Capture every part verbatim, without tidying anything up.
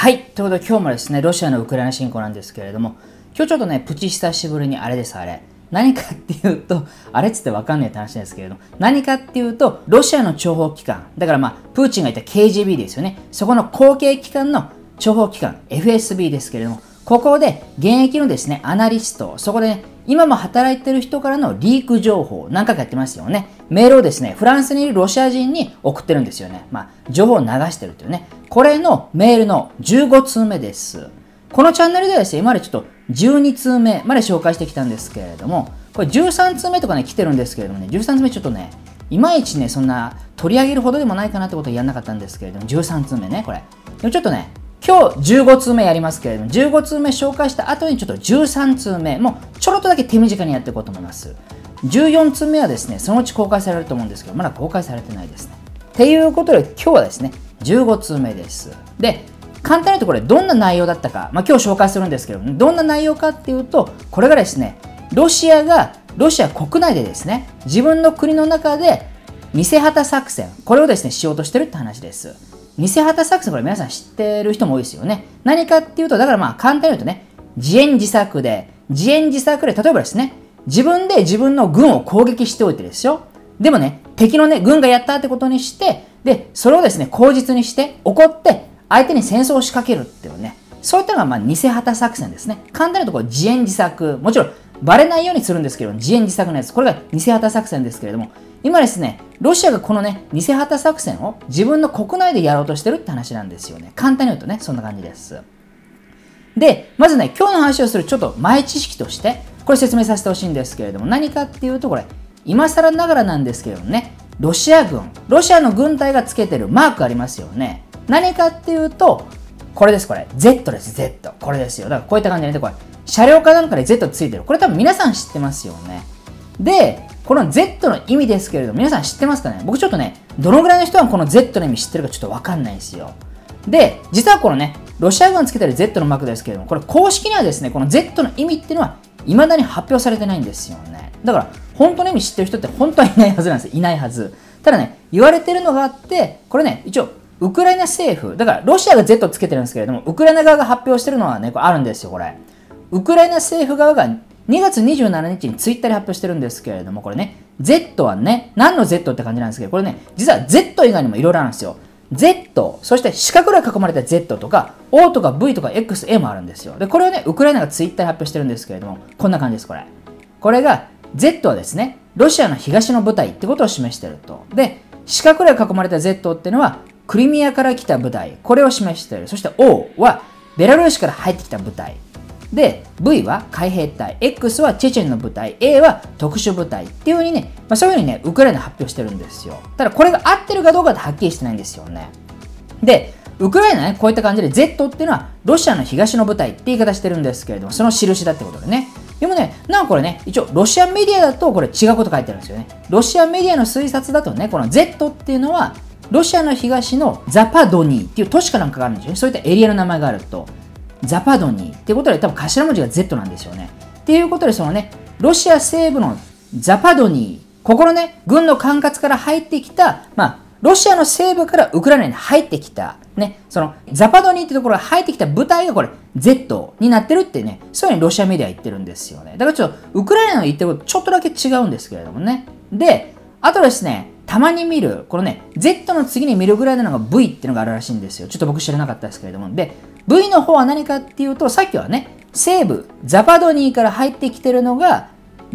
はい。ということで今日もですね、ロシアのウクライナ侵攻なんですけれども、今日ちょっとね、プチ久しぶりにあれです、あれ。何かっていうと、あれっつってわかんないって話ですけれども、何かっていうと、ロシアの諜報機関、だからまあ、プーチンが言った ケージービー ですよね。そこの後継機関の諜報機関、エフエスビー ですけれども、ここで現役のですね、アナリスト、そこでね、今も働いてる人からのリーク情報、何回かやってますよね。メールをですね、フランスにいるロシア人に送ってるんですよね。まあ、情報を流してるっていうね。これのメールのじゅうごつうめです。このチャンネルではですね、今までちょっとじゅうにつうめまで紹介してきたんですけれども、これじゅうさんつうめとかね、来てるんですけれどもね、じゅうさんつうめちょっとね、いまいちね、そんな取り上げるほどでもないかなってことはやんなかったんですけれども、じゅうさんつうめね、これ。でもちょっとね、今日じゅうごつうめやりますけれども、じゅうごつうめ紹介した後にちょっとじゅうさんつうめ、もうちょろっとだけ手短にやっていこうと思います。じゅうよんつうめはですね、そのうち公開されると思うんですけど、まだ公開されてないですね。っていうことで、今日はですね、じゅうごつうめです。で、簡単に言うとこれどんな内容だったか、まあ、今日紹介するんですけども、どんな内容かっていうと、これがですね、ロシアが、ロシア国内でですね、自分の国の中で偽旗作戦、これをですね、しようとしてるって話です。偽旗作戦、これ皆さん知ってる人も多いですよね。何かっていうと、だからまあ簡単に言うとね、自演自作で、自演自作で、例えばですね、自分で自分の軍を攻撃しておいてですよ。でもね、敵のね、軍がやったってことにして、で、それをですね、口実にして、怒って、相手に戦争を仕掛けるっていうね、そういったのがまあ偽旗作戦ですね。簡単に言うとこう自演自作、もちろんバレないようにするんですけど、自演自作のやつ、これが偽旗作戦ですけれども、今ですね、ロシアがこのね、偽旗作戦を自分の国内でやろうとしてるって話なんですよね。簡単に言うとね、そんな感じです。で、まずね、今日の話をするちょっと前知識として、これ説明させてほしいんですけれども、何かっていうと、これ、今更ながらなんですけれどもね、ロシア軍、ロシアの軍隊がつけてるマークありますよね。何かっていうと、これです、これ。Z です、Z。これですよ。だからこういった感じでね、これ、車両かなんかで Z ついてる。これ多分皆さん知ってますよね。で、この Z の意味ですけれども、皆さん知ってますかね？僕ちょっとね、どのぐらいの人がこの Z の意味知ってるかちょっとわかんないんですよ。で、実はこのね、ロシア軍がつけてる Z のマークですけれども、これ公式にはですね、この Z の意味っていうのは、未だに発表されてないんですよね。だから、本当の意味知ってる人って本当はいないはずなんですよ。いないはず。ただね、言われてるのがあって、これね、一応、ウクライナ政府、だからロシアが Z つけてるんですけれども、ウクライナ側が発表してるのはね、これあるんですよ、これ。ウクライナ政府側がにがつにじゅうしちにちにツイッターで発表してるんですけれども、これね、Z はね、何の Z って感じなんですけど、これね、実は Z 以外にもいろいろあるんですよ。Z、そして四角で囲まれた Z とか、O とか V とか エックスエー もあるんですよ。で、これをね、ウクライナがツイッターで発表してるんですけれども、こんな感じです、これ。これが、Z はですね、ロシアの東の部隊ってことを示していると。で、四角で囲まれた Z っていうのは、クリミアから来た部隊、これを示している。そして O は、ベラルーシから入ってきた部隊。で、V は海兵隊、X はチェチェンの部隊、A は特殊部隊っていう風にね、まあ、そういう風にね、ウクライナ発表してるんですよ。ただこれが合ってるかどうかってはっきりしてないんですよね。で、ウクライナね、こういった感じで Z っていうのはロシアの東の部隊って言い方してるんですけれども、その印だってことでね。でもね、なんかこれね、一応ロシアメディアだとこれ違うこと書いてあるんですよね。ロシアメディアの推察だとね、この Z っていうのはロシアの東のザパドニーっていう都市かなんかがあるんですよね。そういったエリアの名前があると。ザパドニーっていうことで多分頭文字が Z なんですよね。っていうことでそのね、ロシア西部のザパドニー、ここのね、軍の管轄から入ってきた、まあ、ロシアの西部からウクライナに入ってきた、ね、そのザパドニーってところが入ってきた部隊がこれ Z になってるってね、そういうふうにロシアメディアは言ってるんですよね。だからちょっとウクライナの言ってることちょっとだけ違うんですけれどもね。で、あとですね、たまに見る、このね、Z の次に見るぐらいなのが V っていうのがあるらしいんですよ。ちょっと僕知らなかったですけれども。で、V の方は何かっていうと、さっきはね、西部、ザパドニーから入ってきてるのが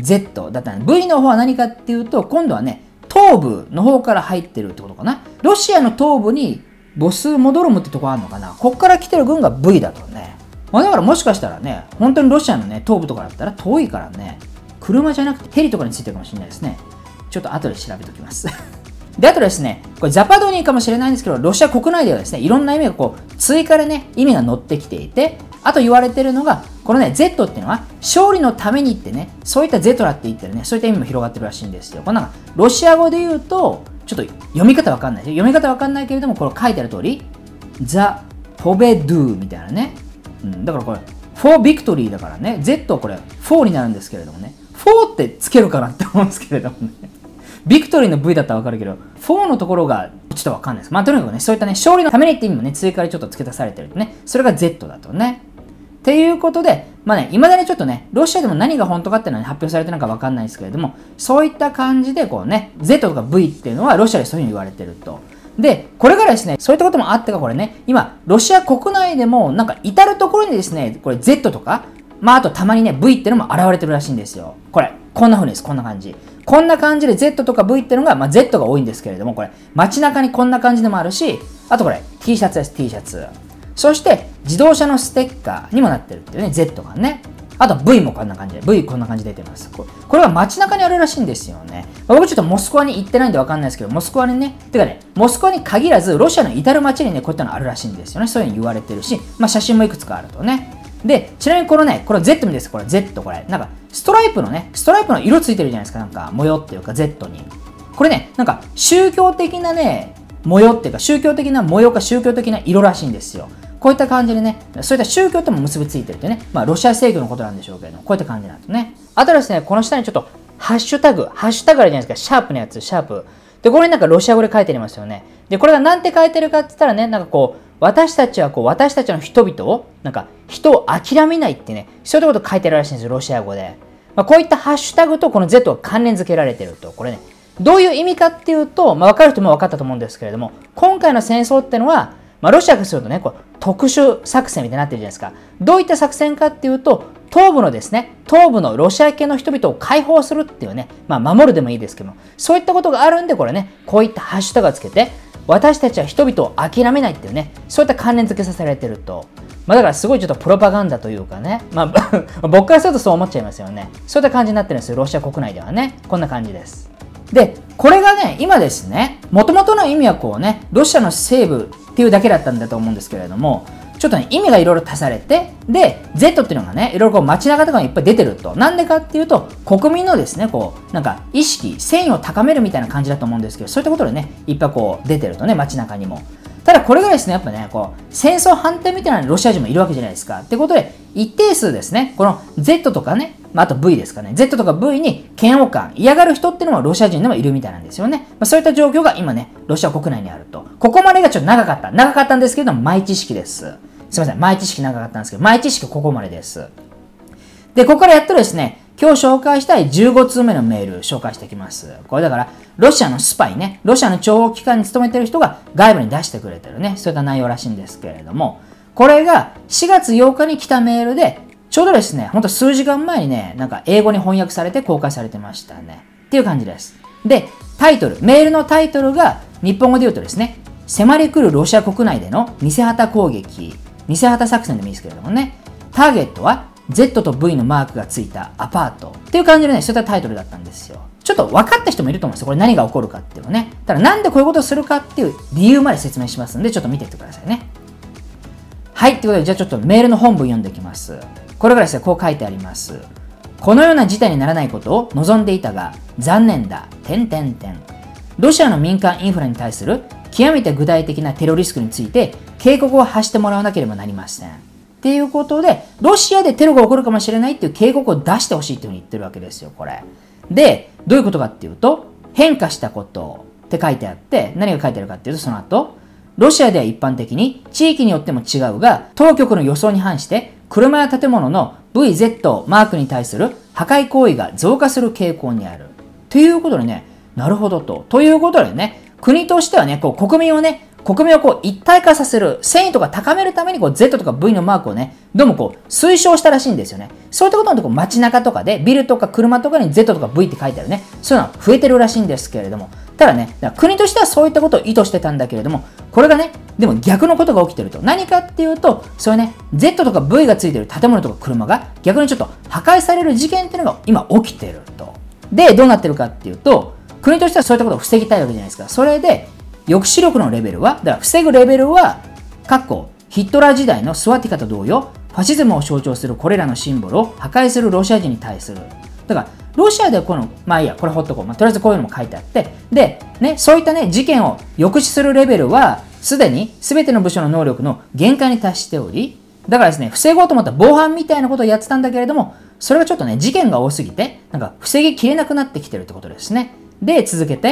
Z だったんで、V の方は何かっていうと、今度はね、東部の方から入ってるってことかな。ロシアの東部にボスモドロムってとこあるのかな。こっから来てる軍が V だとね。まあだからもしかしたらね、本当にロシアのね、東部とかだったら遠いからね、車じゃなくてヘリとかについてるかもしれないですね。ちょっと後で調べておきます。で、あとですね、これザパドニーかもしれないんですけど、ロシア国内ではですね、いろんな意味がこう、追加でね、意味が載ってきていて、あと言われてるのが、このね、Z っていうのは、勝利のためにってね、そういった Z だって言ってるね、そういった意味も広がってるらしいんですよ。これなんか、ロシア語で言うと、ちょっと読み方わかんない。読み方わかんないけれども、これ書いてある通り、ザ・ポベドゥみたいなね。うん、だからこれ、for victory だからね、Z はこれ、フォーになるんですけれどもね、フォーってつけるかなって思うんですけれどもね。ビクトリーの V だったらわかるけど、フォーのところがちょっとわかんないです。まあとにかくね、そういったね、勝利のためにって意味もね、追加でちょっと付け足されてるとね、それが Z だとね。っていうことで、まあね、未だにちょっとね、ロシアでも何が本当かっていうのは、ね、発表されてるのかわかんないですけれども、そういった感じでこうね、Z とか V っていうのはロシアでそういうふうに言われてると。で、これからですね、そういったこともあってか、これね、今、ロシア国内でも、なんか至るところにですね、これ Z とか、まああとたまにね、V っていうのも現れてるらしいんですよ。これ、こんな風にです、こんな感じ。こんな感じで Z とか V っていうのが、まあ Z が多いんですけれども、これ、街中にこんな感じでもあるし、あとこれ、T シャツです、T シャツ。そして、自動車のステッカーにもなってるっていうね、Z がね。あと V もこんな感じで、V こんな感じで出てます。これは街中にあるらしいんですよね。まあ、僕ちょっとモスクワに行ってないんでわかんないですけど、モスクワにね、てかね、モスクワに限らず、ロシアの至る街にね、こういったのあるらしいんですよね。そういうふうに言われてるし、まあ写真もいくつかあるとね。で、ちなみにこのね、これ Z です。これ Z、これ。なんか、ストライプのね、ストライプの色ついてるじゃないですか。なんか、模様っていうか Z に。これね、なんか、宗教的なね、模様っていうか、宗教的な模様か宗教的な色らしいんですよ。こういった感じでね、そういった宗教とも結びついてるってね、まあ、ロシア正教のことなんでしょうけれども、こういった感じなんですね。あとですね、この下にちょっと、ハッシュタグ、ハッシュタグあるじゃないですか、シャープのやつ、シャープ。で、これになんかロシア語で書いてありますよね。で、これがなんて書いてるかって言ったらね、なんかこう、私たちはこう、私たちの人々を、なんか、人を諦めないってね、そういったこと書いてるらしいんですよ、ロシア語で。まあ、こういったハッシュタグとこの Z が関連付けられてると、これね、どういう意味かっていうと、まあ、分かる人も分かったと思うんですけれども、今回の戦争ってのは、まあ、ロシアからするとね、こう特殊作戦みたいになってるじゃないですか。どういった作戦かっていうと、東部のですね、東部のロシア系の人々を解放するっていうね、まあ、守るでもいいですけども、そういったことがあるんで、これね、こういったハッシュタグをつけて、私たちは人々を諦めないっていうね、そういった関連付けさせられてると。まあ、だからすごいちょっとプロパガンダというかね、まあ、僕からするとそう思っちゃいますよね。そういった感じになってるんですよ、ロシア国内ではね。こんな感じです。で、これがね、今ですね、元々の意味はこうね、ロシアの西部っていうだけだったんだと思うんですけれども、ちょっとね、意味がいろいろ足されて、で、Z っていうのがね、いろいろこう街中とかにいっぱい出てると。なんでかっていうと、国民のですね、こう、なんか意識、戦意を高めるみたいな感じだと思うんですけど、そういったことでね、いっぱいこう出てるとね、街中にも。ただこれがですね、やっぱね、こう、戦争反対みたいなロシア人もいるわけじゃないですか。ってことで、一定数ですね、この Z とかね、まあ、あと V ですかね、Z とか V に嫌悪感、嫌がる人っていうのもロシア人でもいるみたいなんですよね。まあ、そういった状況が今ね、ロシア国内にあると。ここまでがちょっと長かった。長かったんですけども、前知識です。すいません、前知識長かったんですけど、前知識ここまでです。で、ここからやっとですね、今日紹介したいじゅうごつうめのメール紹介していきます。これだから、ロシアのスパイね、ロシアの諜報機関に勤めてる人が外部に出してくれてるね、そういった内容らしいんですけれども、これがしがつようかに来たメールで、ちょうどですね、ほんと数時間前にね、なんか英語に翻訳されて公開されてましたね。っていう感じです。で、タイトル、メールのタイトルが日本語で言うとですね、迫り来るロシア国内での偽旗攻撃、偽旗作戦でもいいですけれどもね、ターゲットは Z と V のマークがついたアパートっていう感じでね、そういったタイトルだったんですよ。ちょっと分かった人もいると思うんですよ。これ何が起こるかっていうのね。ただなんでこういうことをするかっていう理由まで説明しますんで、ちょっと見ていってくださいね。はい、ということで、じゃあちょっとメールの本文読んでいきます。これがですね、こう書いてあります。このような事態にならないことを望んでいたが、残念だ、点点点。ロシアの民間インフラに対する極めて具体的なテロリスクについて、警告を発してもらわなければなりません。っていうことで、ロシアでテロが起こるかもしれないっていう警告を出してほしいっていうふうに言ってるわけですよ、これ。で、どういうことかっていうと、変化したことって書いてあって、何が書いてあるかっていうと、その後、ロシアでは一般的に地域によっても違うが、当局の予想に反して、車や建物の ブイゼット マークに対する破壊行為が増加する傾向にある。ということでね、なるほどと。ということでね、国としてはね、こう国民をね、国民をこう一体化させる、戦意とか高めるためにこう Z とか V のマークをね、どうもこう推奨したらしいんですよね。そういったことのとこ街中とかで、ビルとか車とかに Z とか V って書いてあるね、そういうのは増えてるらしいんですけれども、ただね、だから国としてはそういったことを意図してたんだけれども、これがね、でも逆のことが起きてると。何かっていうと、そういうね、Z とか V がついてる建物とか車が逆にちょっと破壊される事件っていうのが今起きてると。で、どうなってるかっていうと、国としてはそういったことを防ぎたいわけじゃないですか。それで、抑止力のレベルは、だから防ぐレベルは、かっこヒットラー時代のスワティカと同様、ファシズムを象徴するこれらのシンボルを破壊するロシア人に対する。だから、ロシアでこの、まあいいや、これほっとこう。まあ、とりあえずこういうのも書いてあって、で、ね、そういったね、事件を抑止するレベルは、すでに全ての部署の能力の限界に達しており、だからですね、防ごうと思った防犯みたいなことをやってたんだけれども、それがちょっとね、事件が多すぎて、なんか防ぎきれなくなってきてるってことですね。で、続けて、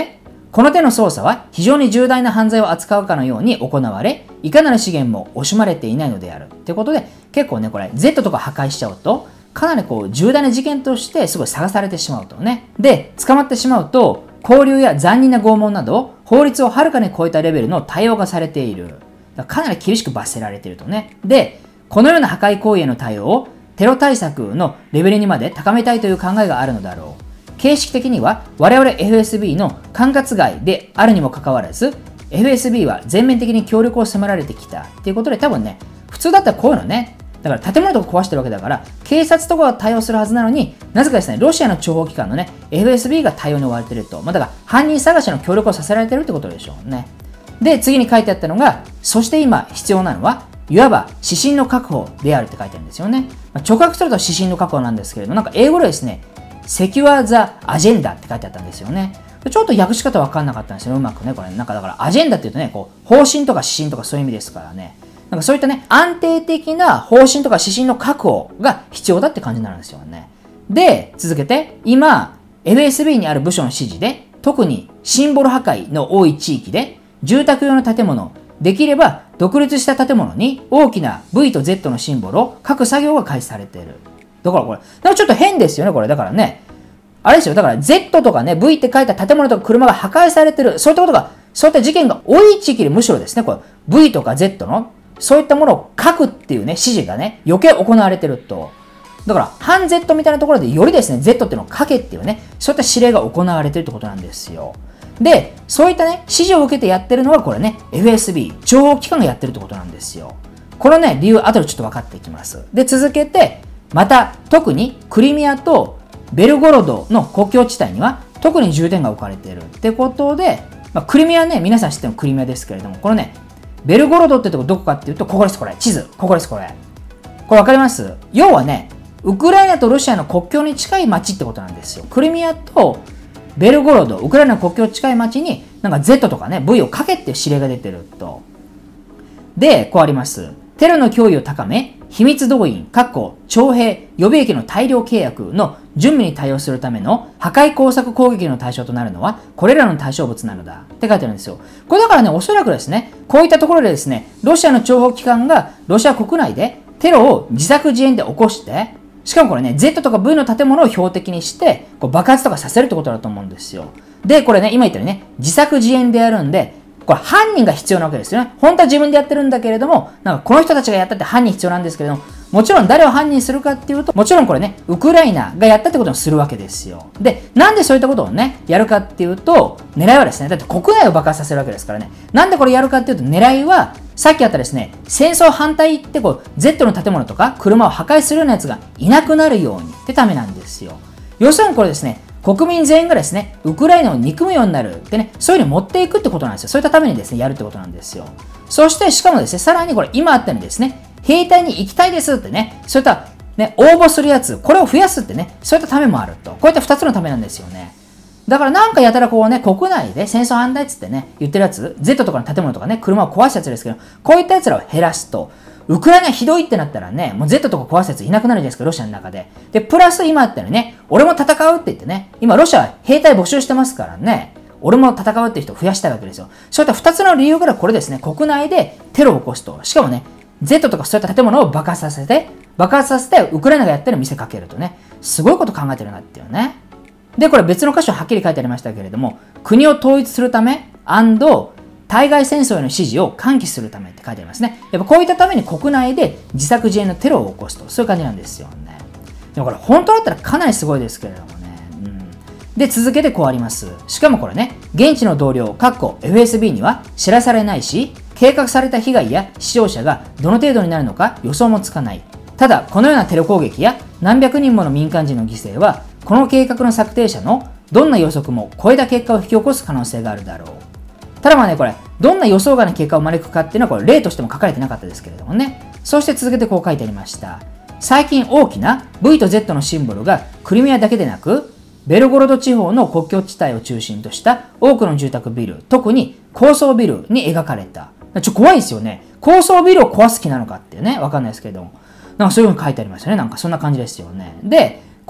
この手の操作は非常に重大な犯罪を扱うかのように行われ、いかなる資源も惜しまれていないのである。ってことで、結構ね、これ Z とか破壊しちゃうと、かなりこう重大な事件としてすごい探されてしまうとね。で、捕まってしまうと、拘留や残忍な拷問など、法律をはるかに超えたレベルの対応がされている。だからかなり厳しく罰せられているとね。で、このような破壊行為への対応をテロ対策のレベルにまで高めたいという考えがあるのだろう。形式的には我々 エフエスビー の管轄外であるにもかかわらず、エフエスビー は全面的に協力を迫られてきたっていうことで、多分ね、普通だったらこういうのね、だから建物とか壊してるわけだから、警察とかが対応するはずなのに、なぜかですね、ロシアの諜報機関のね、エフエスビー が対応に追われてると、まあ、だから犯人探しの協力をさせられてるってことでしょうね。で、次に書いてあったのが、そして今必要なのは、いわば指針の確保であるって書いてあるんですよね。まあ、直訳すると指針の確保なんですけれど、なんか英語でですね、セキュア・ザ・アジェンダって書いてあったんですよね。ちょっと訳し方わかんなかったんですよ、うまくね。これ、なんかだから、アジェンダって言うとね、こう、方針とか指針とかそういう意味ですからね。なんかそういったね、安定的な方針とか指針の確保が必要だって感じになるんですよね。で、続けて、今、エフエスビー にある部署の指示で、特にシンボル破壊の多い地域で、住宅用の建物、できれば独立した建物に大きな ブイ と ゼット のシンボルを書く作業が開始されている。だからこれ、でもちょっと変ですよね、これ。だからね、あれですよ、だから Z とかね、ブイ って書いた建物とか車が破壊されてる、そういったことが、そういった事件が多い地域でむしろですね、これ ブイ とか ゼット の、そういったものを書くっていうね、指示がね、余計行われてると。だから、反 Z みたいなところでよりですね、Z っていうのを書けっていうね、そういった指令が行われてるってことなんですよ。で、そういったね、指示を受けてやってるのがこれね、エフエスビー、情報機関がやってるってことなんですよ。このね、理由、後でちょっと分かっていきます。で、続けて、また、特にクリミアとベルゴロドの国境地帯には、特に重点が置かれているってことで、まあ、クリミアね、皆さん知ってるクリミアですけれども、このね、ベルゴロドってとこどこかっていうと、ここです、これ。地図。ここです、これ。これ分かります？要はね、ウクライナとロシアの国境に近い町ってことなんですよ。クリミアとベルゴロド、ウクライナの国境近い町に、なんか Z とかね、ブイ を書けっていう指令が出てると。で、こうあります。テロの脅威を高め、秘密動員、徴兵、予備役の大量契約の準備に対応するための破壊工作攻撃の対象となるのは、これらの対象物なのだって書いてあるんですよ。これだからね、おそらくですね、こういったところでですね、ロシアの諜報機関がロシア国内でテロを自作自演で起こして、しかもこれね、Z とか ブイ の建物を標的にして、こう爆発とかさせるってことだと思うんですよ。で、これね、今言ったようにね、自作自演でやるんで、これ犯人が必要なわけですよね。本当は自分でやってるんだけれども、なんかこの人たちがやったって犯人必要なんですけれども、もちろん誰を犯人にするかっていうと、もちろんこれね、ウクライナがやったってことにするわけですよ。で、なんでそういったことをね、やるかっていうと、狙いはですね、だって国内を爆発させるわけですからね。なんでこれやるかっていうと、狙いは、さっきあったですね、戦争反対ってこう、Z の建物とか車を破壊するようなやつがいなくなるようにってためなんですよ。要するにこれですね、国民全員がですね、ウクライナを憎むようになるってね、そういうのに持っていくってことなんですよ。そういったためにですね、やるってことなんですよ。そして、しかもですね、さらにこれ、今あったようにですね、兵隊に行きたいですってね、そういったね、応募するやつ、これを増やすってね、そういったためもあると。こういったふたつのためなんですよね。だからなんかやたらこうね、国内で戦争反対っつってね、言ってるやつ、Z とかの建物とかね、車を壊すやつですけど、こういったやつらを減らすと、ウクライナひどいってなったらね、もう Z とか壊すやついなくなるじゃないですか、ロシアの中で。で、プラス今あったよね、俺も戦うって言ってね、今ロシアは兵隊募集してますからね、俺も戦うっていう人を増やしたいわけですよ。そういったふたつの理由からこれですね、国内でテロを起こすと。しかもね、Z とかそういった建物を爆発させて、爆発させてウクライナがやってる見せかけるとね、すごいこと考えてるなっていうね。で、これ別の箇所はっきり書いてありましたけれども、国を統一するため、対外戦争への支持を喚起するためって書いてありますね。やっぱこういったために国内で自作自演のテロを起こすと、そういう感じなんですよね。でもこれ本当だったらかなりすごいですけれどもね。うん、で、続けてこうあります。しかもこれね、現地の同僚、エフエスビー には知らされないし、計画された被害や死傷者がどの程度になるのか予想もつかない。ただ、このようなテロ攻撃や何百人もの民間人の犠牲は、この計画の策定者のどんな予測も超えた結果を引き起こす可能性があるだろう。ただまあね、これ、どんな予想外の結果を招くかっていうのは、これ例としても書かれてなかったですけれどもね。そして続けてこう書いてありました。最近大きな ブイ と ゼット のシンボルがクリミアだけでなく、ベルゴロド地方の国境地帯を中心とした多くの住宅ビル、特に高層ビルに描かれた。ちょっと怖いですよね。高層ビルを壊す気なのかっていうね、わかんないですけれども。なんかそういう風に書いてありましたね。なんかそんな感じですよね。で、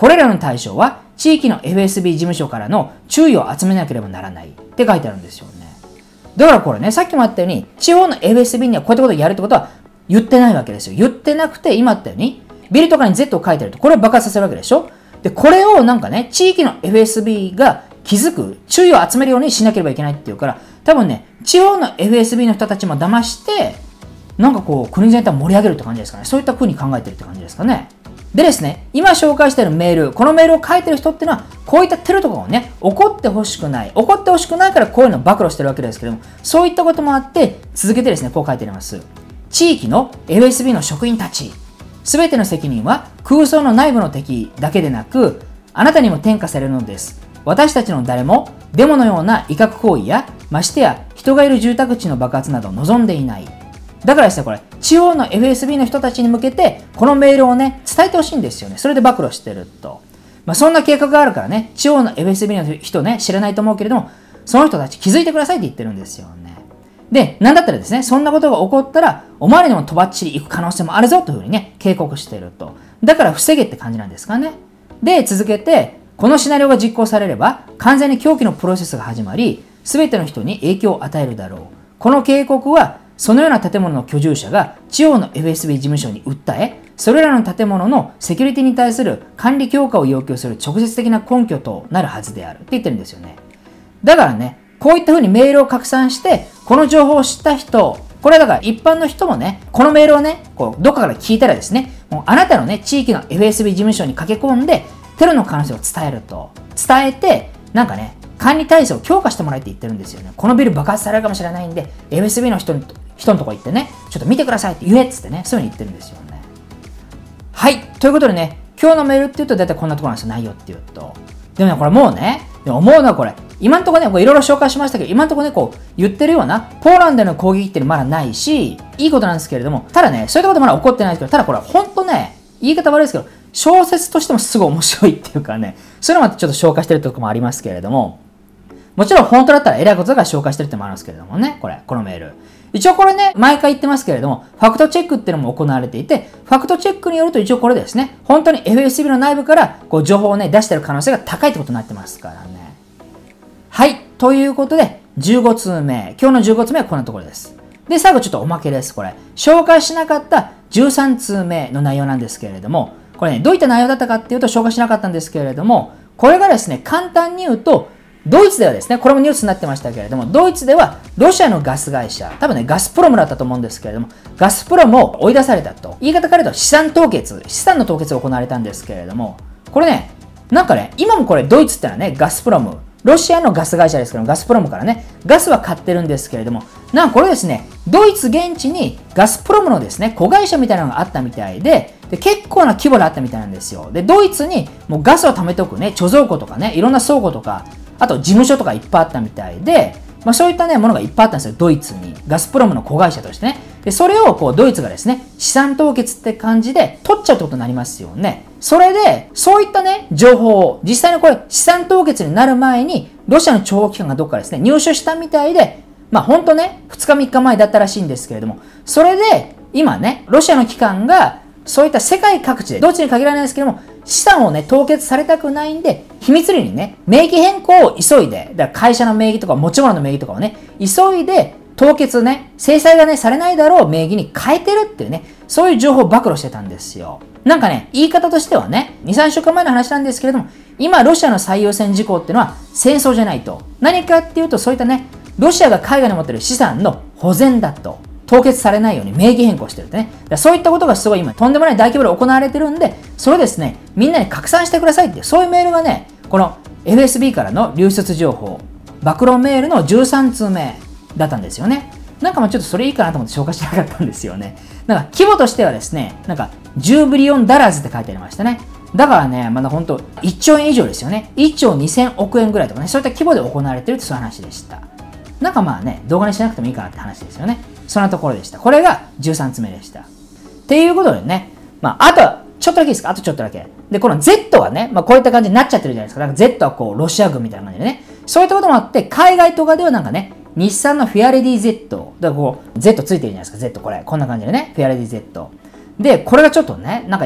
これらの対象は地域の エフエスビー 事務所からの注意を集めなければならないって書いてあるんですよね。だからこれね、さっきもあったように、地方の エフエスビー にはこういったことをやるってことは言ってないわけですよ。言ってなくて、今あったように、ビルとかに Z を書いてると、これを爆発させるわけでしょ。で、これをなんかね、地域の エフエスビー が気づく、注意を集めるようにしなければいけないっていうから、多分ね、地方の エフエスビー の人たちも騙して、なんかこう、国全体を盛り上げるって感じですかね。そういった風に考えてるって感じですかね。でですね、今紹介しているメール、このメールを書いてる人っていうのは、こういったテロとかをね、起こってほしくない。起こってほしくないからこういうのを暴露してるわけですけども、そういったこともあって、続けてですね、こう書いてあります。地域の エフエスビー の職員たち、すべての責任は空想の内部の敵だけでなく、あなたにも転嫁されるのです。私たちの誰も、デモのような威嚇行為や、ましてや人がいる住宅地の爆発など望んでいない。だからですね、これ、地方の エフエスビー の人たちに向けて、このメールをね、伝えてほしいんですよね。それで暴露してると。まあ、そんな計画があるからね、地方の エフエスビー の人ね、知らないと思うけれども、その人たち気づいてくださいって言ってるんですよね。で、なんだったらですね、そんなことが起こったら、お前らにもとばっちり行く可能性もあるぞというふうにね、警告してると。だから防げって感じなんですかね。で、続けて、このシナリオが実行されれば、完全に狂気のプロセスが始まり、すべての人に影響を与えるだろう。この警告は、そのような建物の居住者が地方の エフエスビー 事務所に訴え、それらの建物のセキュリティに対する管理強化を要求する直接的な根拠となるはずであるって言ってるんですよね。だからね、こういった風にメールを拡散して、この情報を知った人、これはだから一般の人もね、このメールをね、こうどっかから聞いたらですね、もうあなたのね、地域の エフエスビー 事務所に駆け込んで、テロの可能性を伝えると。伝えて、なんかね、管理体制を強化してもらえって言ってるんですよね。このビル爆発されるかもしれないんで、エフエスビー の人に、人のとこ行ってね、ちょっと見てくださいって言えっつってね、そういうふうに言ってるんですよね。はい。ということでね、今日のメールって言うと大体こんなところなんですよ、内容って言うと。でもね、これもうね、でも思うのはこれ、今のところね、いろいろ紹介しましたけど、今のところね、こう、言ってるような、ポーランドへの攻撃っていうのまだないし、いいことなんですけれども、ただね、そういったことまだ起こってないですけど、ただこれは本当ね、言い方悪いですけど、小説としてもすごい面白いっていうかね、そういうのもちょっと紹介してるところもありますけれども、もちろん本当だったら偉いことだから紹介してるってのもあるんですけれどもね、これ、このメール。一応これね、毎回言ってますけれども、ファクトチェックっていうのも行われていて、ファクトチェックによると一応これですね、本当に エフエスビー の内部からこう情報をね、出してる可能性が高いってことになってますからね。はい。ということで、じゅうごつうめ、今日のじゅうごつめはこんなところです。で、最後ちょっとおまけです、これ。紹介しなかったじゅうさんつうめの内容なんですけれども、これね、どういった内容だったかっていうと紹介しなかったんですけれども、これがですね、簡単に言うと、ドイツではですね、これもニュースになってましたけれども、ドイツではロシアのガス会社、多分ね、ガスプロムだったと思うんですけれども、ガスプロムを追い出されたと。言い方から言うと資産凍結、資産の凍結が行われたんですけれども、これね、なんかね、今もこれドイツってのはね、ガスプロム、ロシアのガス会社ですけども、ガスプロムからね、ガスは買ってるんですけれども、なんかこれですね、ドイツ現地にガスプロムのですね、子会社みたいなのがあったみたいで、で結構な規模であったみたいなんですよ。で、ドイツにもうガスを貯めておくね、貯蔵庫とかね、いろんな倉庫とか、あと事務所とかいっぱいあったみたいで、まあ、そういったね、ものがいっぱいあったんですよ、ドイツに。ガスプロムの子会社としてね。で、それをこう、ドイツがですね、資産凍結って感じで取っちゃうってことになりますよね。それで、そういったね、情報を、実際にこれ、資産凍結になる前に、ロシアの諜報機関がどっかですね、入手したみたいで、まあ、ほんとね、ふつかみっかまえだったらしいんですけれども、それで、今ね、ロシアの機関が、そういった世界各地で、ドイツに限らないですけども、資産をね、凍結されたくないんで、秘密裏にね、名義変更を急いで、だから会社の名義とか持ち物の名義とかをね、急いで凍結ね、制裁がね、されないだろう名義に変えてるっていうね、そういう情報を暴露してたんですよ。なんかね、言い方としてはね、に、さんしゅうかんまえの話なんですけれども、今ロシアの最優先事項っていうのは戦争じゃないと。何かっていうと、そういったね、ロシアが海外に持ってる資産の保全だと。凍結されないように名義変更してるってね。だそういったことがすごい今とんでもない大規模で行われてるんで、それをですね、みんなに拡散してくださいっていう、そういうメールがね、この エフエスビー からの流出情報、暴露メールのじゅうさんつうめだったんですよね。なんかまあちょっとそれいいかなと思って紹介しなかったんですよね。なんか規模としてはですね、なんかじゅうビリオンダラーズって書いてありましたね。だからね、まだ本当いっちょうえん以上ですよね。いっちょうにせんおくえんぐらいとかね、そういった規模で行われてるってそういう話でした。なんかまあね、動画にしなくてもいいかなって話ですよね。そんなところでした。これがじゅうさんつめでした。っていうことでね、まあ、あとは、ちょっとだけいいですか？あとちょっとだけ。で、この Z はね、まあ、こういった感じになっちゃってるじゃないですか。だから Z はこう、ロシア軍みたいな感じでね。そういったこともあって、海外とかではなんかね、日産のフィアレディ Z。だからこう、Z ついてるじゃないですか。Z これ。こんな感じでね。フィアレディ Z。で、これがちょっとね、なんか、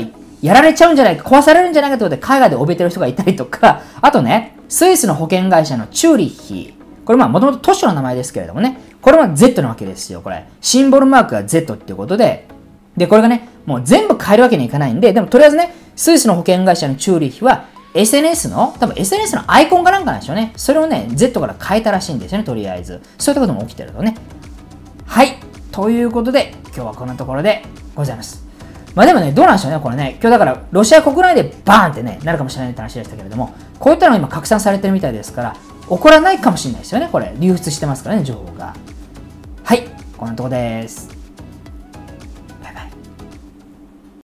やられちゃうんじゃないか、壊されるんじゃないかということで海外で怯えてる人がいたりとか、あとね、スイスの保険会社のチューリッヒ。これまあもともと都市の名前ですけれどもね、これは Z なわけですよ、これ。シンボルマークが Z っていうことで、で、これがね、もう全部変えるわけにいかないんで、でもとりあえずね、スイスの保険会社のチューリッヒは エスエヌエス の、多分 エスエヌエス のアイコンかなんかなんでしょうね。それをね、Z から変えたらしいんですよね、とりあえず。そういったことも起きてるとね。はい。ということで、今日はこんなところでございます。まあでもね、どうなんでしょうね、これね。今日だから、ロシア国内でバーンってね、なるかもしれないって話でしたけれども、こういったのが今拡散されてるみたいですから、起こらないかもしれないですよね、これ。流出してますからね、情報が。はい。こんなところです。